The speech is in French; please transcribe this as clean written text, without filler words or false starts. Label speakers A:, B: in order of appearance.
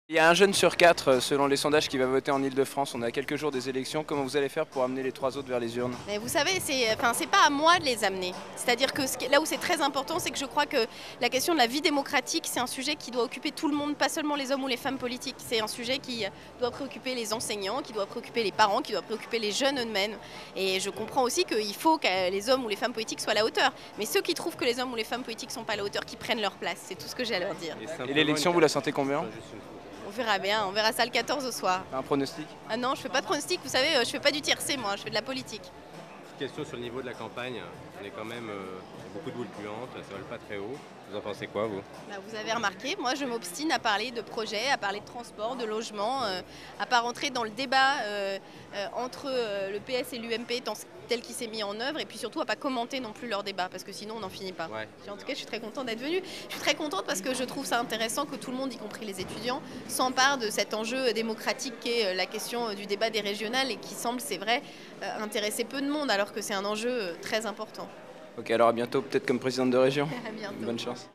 A: Il y a un jeune sur quatre, selon les sondages, qui va voter en Île-de-France. On est à quelques jours des élections. Comment vous allez faire pour amener les trois autres vers les urnes?
B: Mais vous savez, c'est pas à moi de les amener. C'est-à-dire que là où c'est très important, c'est que je crois que la question de la vie démocratique, c'est un sujet qui doit occuper tout le monde, pas seulement les hommes ou les femmes politiques. C'est un sujet qui doit préoccuper les enseignants, qui doit préoccuper les parents, qui doit préoccuper les jeunes eux-mêmes. Et je comprends aussi qu'il faut que les hommes ou les femmes politiques soient à la hauteur. Mais ceux qui trouvent que les hommes ou les femmes politiques ne sont pas à la hauteur, qui prennent leur place. C'est tout ce que j'ai à leur dire.
A: Et l'élection, vous la sentez combien?
B: On verra bien, on verra ça le 14 au soir.
A: Un pronostic?
B: Ah non, je fais pas de pronostic, vous savez, je fais pas du tiercé moi, je fais de la politique.
C: Question sur le niveau de la campagne, on est quand même beaucoup de boules puantes, ça vole pas très haut. Vous en pensez quoi, vous?
B: Bah, vous avez remarqué, moi je m'obstine à parler de projets, à parler de transport, de logement, à pas rentrer dans le débat entre le PS et l'UMP tel qu'il s'est mis en œuvre, et puis surtout à pas commenter non plus leur débat, parce que sinon on n'en finit pas.
C: Ouais.
B: En tout cas, je suis très contente d'être venue. Je suis très contente parce que je trouve ça intéressant que tout le monde, y compris les étudiants, s'empare de cet enjeu démocratique qu'est la question du débat des régionales et qui semble, c'est vrai, intéresser peu de monde alors que c'est un enjeu très important.
A: Ok, alors à bientôt, peut-être comme présidente de région.
B: À bientôt.
A: Bonne chance.